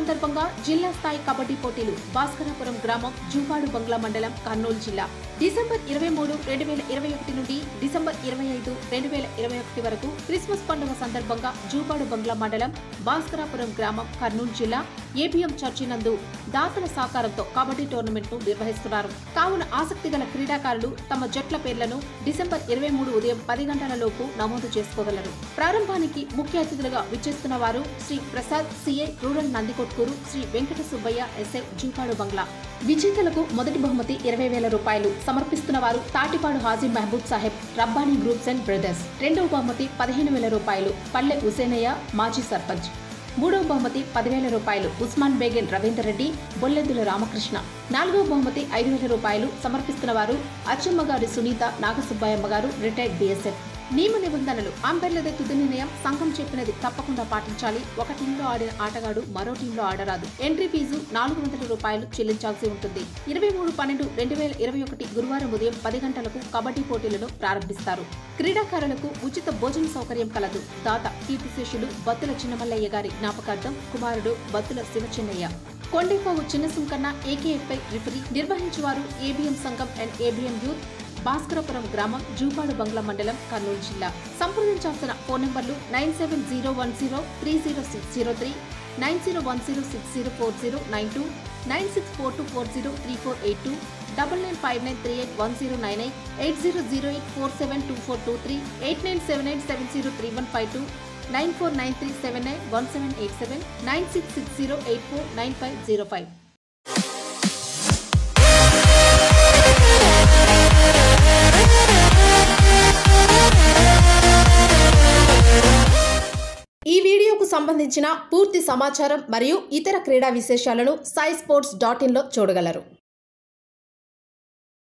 సందర్భంగా జిల్లా స్థాయి కబడ్డీ పోటీలు భాస్కరాపురం గ్రామం జూపాడు బంగ్లా మండలం కర్నూలు జిల్లా డిసెంబర్ 23, 2021 నుండి డిసెంబర్ 25, 2021 వరకు క్రిస్మస్ పండుగ సందర్భంగా జూపాడు బంగ్లా మండలం భాస్కరాపురం గ్రామం కర్నూలు జిల్లా ఏబిఎం చర్చి నందు దాతల సహకారంతో కబడ్డీ టోర్నమెంట్ ను నిర్వహిస్తున్నారు. కావున ఆసక్తి గల క్రీడాకారులు తమ జట్ల పేర్లను డిసెంబర్ 23 ఉదయం 10 గంటల లోపు నమోదు చేసుకోగలరు. ప్రారంభానికి ముఖ్య అతిథులుగా విచ్చేస్తున్న వారు Shri Prasad CI rural Nandikotkur, Shri Venkata Subbaiah SI Jupadu Bungalow. విజేతలకు మొదటి బహుమతి 20,000 రూపాయలు సమర్పిస్తున్న వారు Tatipadu Haji Mahaboob Saheb Rabbani groups and brothers. రెండవ బహుమతి 15,000 రూపాయలు పల్లె హుసేనయ్య మాజీ సర్పంచ్. మూడవ బహుమతి 10,000 రూపాయలు ఉస్మాన్ బేగెన్ రవీందర్ రెడ్డి బొల్లెద్దుల రామకృష్ణ. నాలుగవ బహుమతి 5,000 రూపాయలు సమర్పిస్తున్న వారు అచ్చమ్మగారి సునీత నాగసుబ్బయ్యమ్మ గారు రిటైర్డ్ BSF. నియమ నిబంధనలు అంపైర్లదే తుది నిర్ణయం. సంఘం చెప్పినది తప్పకుండా పాటించాలి. ఒక టీంలో ఆడిన ఆటగాడు మరో టీంలో ఆడరాదు. ఎంట్రీ ఫీజు 400 రూపాయలు చెల్లించాల్సి ఉంటుంది. 23/12/2021 గురువారం ఉదయం 10 గంటలకు కబడ్డీ పోటీలను ప్రారంభిస్తారు. క్రీడాకారులకు ఉచిత భోజన సౌకర్యం కలదు. దాత కీర్తిశేషులు బత్తుల చిన్నమల్లయ్య గారి జ్ఞాపకార్థం కుమారుడు బత్తుల శివచెన్నయ్య. Kondepavu Chinna Sunkanna AKFI referee. నిర్వహించువారు ఏబిఎం సంఘం అండ్ ఏబిఎం యూత్, భాస్కరపురం గ్రామం జూపాడు బంగ్లా మండలం కర్నూలు జిల్లా. సంప్రదించాల్సిన ఫోన్ నంబర్లు 9701030603, 9010604092, 9642403482, 9959381098, 8008472423, 8978703152, 9493791787, 9660849505. ఈ వీడియోకు సంబంధించిన పూర్తి సమాచారం మరియు ఇతర క్రీడా విశేషాలను SYEOTT.in లో చూడగలరు.